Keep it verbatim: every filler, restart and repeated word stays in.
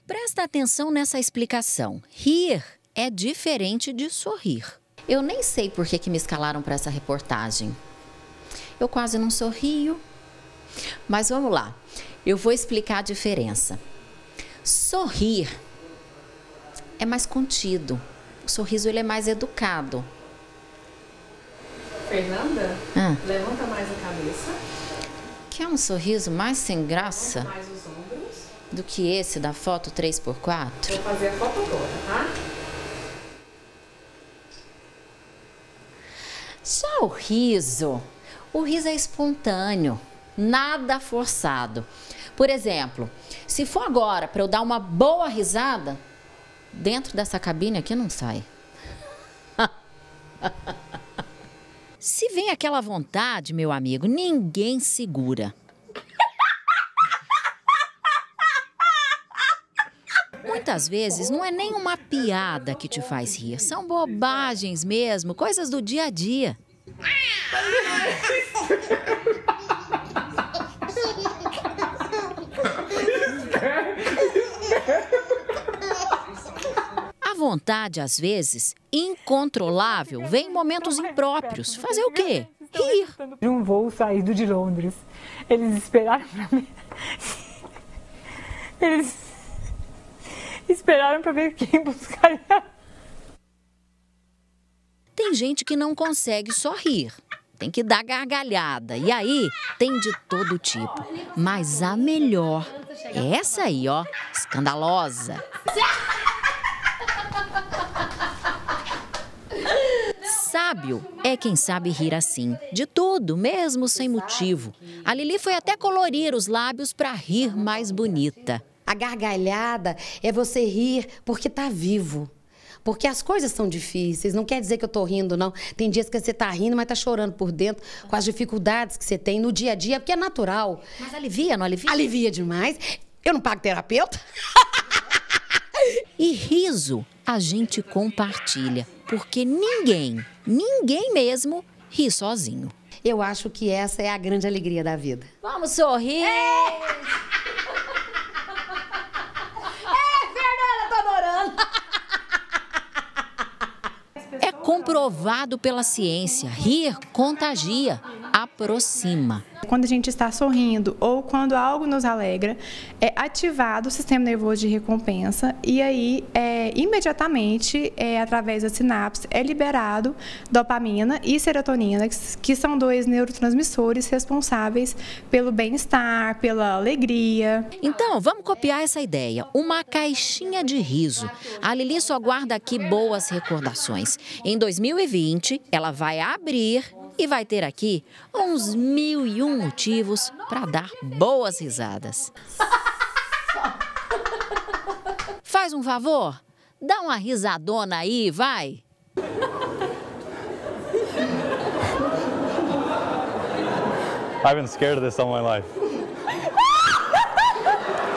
Presta atenção nessa explicação. Rir é diferente de sorrir. Eu nem sei por que, que me escalaram para essa reportagem. Eu quase não sorrio. Mas vamos lá. Eu vou explicar a diferença. Sorrir é mais contido. O sorriso ele é mais educado. Fernanda, ah. levanta mais a cabeça. Quer um sorriso mais sem graça mais os ombros do que esse da foto três por quatro? Vou fazer a foto toda, tá? Já o riso, o riso é espontâneo, nada forçado. Por exemplo, se for agora para eu dar uma boa risada, dentro dessa cabine aqui não sai. Se vem aquela vontade, meu amigo, ninguém segura. Muitas vezes não é nem uma piada que te faz rir, são bobagens mesmo, coisas do dia a dia. A vontade, às vezes, incontrolável, vem em momentos impróprios. Fazer o quê? Rir. De um voo saído de Londres. Eles esperaram pra mim. Eles esperaram pra ver quem buscaria. Tem gente que não consegue só rir. Tem que dar gargalhada. E aí, tem de todo tipo. Mas a melhor é essa aí, ó. Escandalosa. Sábio é quem sabe rir assim, de tudo, mesmo sem motivo. A Lili foi até colorir os lábios para rir mais bonita. A gargalhada é você rir porque tá vivo. Porque as coisas são difíceis, não quer dizer que eu tô rindo, não. Tem dias que você tá rindo, mas tá chorando por dentro, com as dificuldades que você tem no dia a dia, porque é natural. Mas alivia, não alivia? Alivia demais. Eu não pago terapeuta. E riso a gente compartilha, porque ninguém, ninguém mesmo ri sozinho. Eu acho que essa é a grande alegria da vida. Vamos sorrir! É, é Fernanda, tô adorando! É comprovado pela ciência, rir contagia, aproxima. Quando a gente está sorrindo ou quando algo nos alegra, é ativado o sistema nervoso de recompensa e aí, é, imediatamente, é, através da sinapse, é liberado dopamina e serotonina, que são dois neurotransmissores responsáveis pelo bem-estar, pela alegria. Então, vamos copiar essa ideia. Uma caixinha de riso. A Lili só guarda aqui boas recordações. Em dois mil e vinte, ela vai abrir e vai ter aqui uns mil e um motivos para dar boas risadas. Faz um favor, dá uma risadona aí, vai. I've been scared of this all my life.